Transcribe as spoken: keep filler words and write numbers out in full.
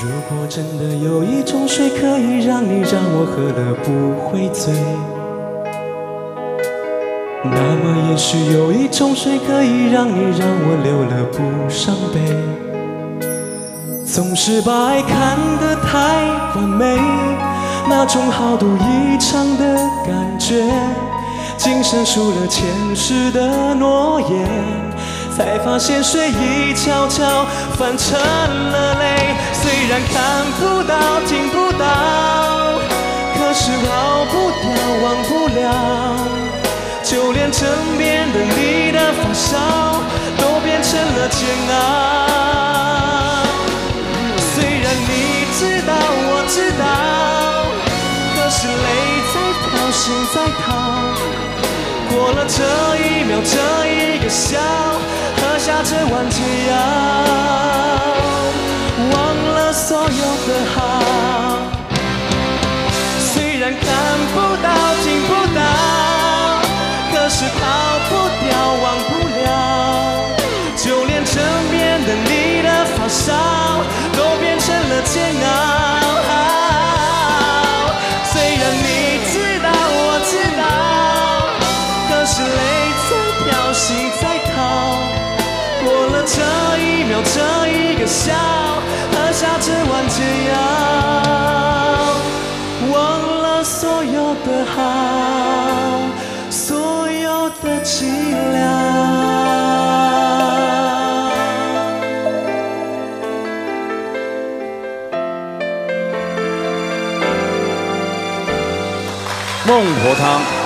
如果真的有一种水可以让你让我喝了不会醉，那么也许有一种水可以让你让我流了不伤悲。总是把爱看得太完美，那种好赌一场的感觉，今生输了前世的诺言，才发现水已悄悄泛成了泪。虽然看不到听不到，可是忘不掉忘不了，就连枕边的你的发梢都变成了煎熬。虽然你知道我知道，可是泪在飘心在逃，过了这一秒这一个笑，喝下这碗解药，忘了所有的好。虽然看不到听不到，可是逃不掉忘不了，就连枕边的你的发梢都变成了煎熬。虽然你知道我知道，可是泪在飘心在逃，过了这一秒这一个笑，喝下这碗解药，忘了所有的好，所有的寂寥。 孟婆汤。